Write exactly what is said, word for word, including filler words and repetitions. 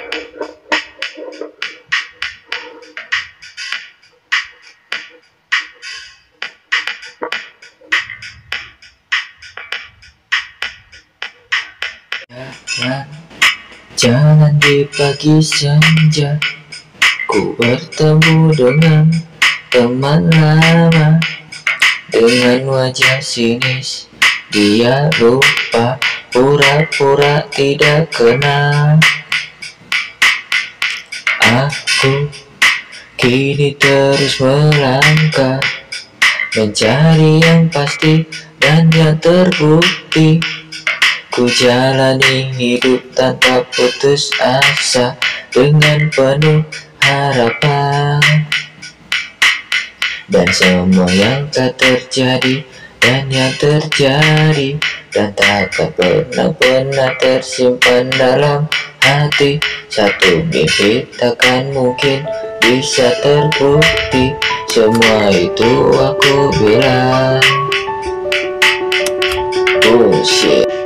Jalan di pagi senja, ku bertemu dengan teman lama. Dengan wajah sinis, dia lupa, pura-pura tidak kenal. Aku kini terus melangkah, mencari yang pasti dan yang terbukti. Ku jalani hidup tanpa putus asa, dengan penuh harapan. Dan semua yang tak terjadi dan yang terjadi, dan takkan pernah-pernah tersimpan dalam hati. Satu mimpi takkan mungkin bisa terbukti. Semua itu aku bilang bullshit.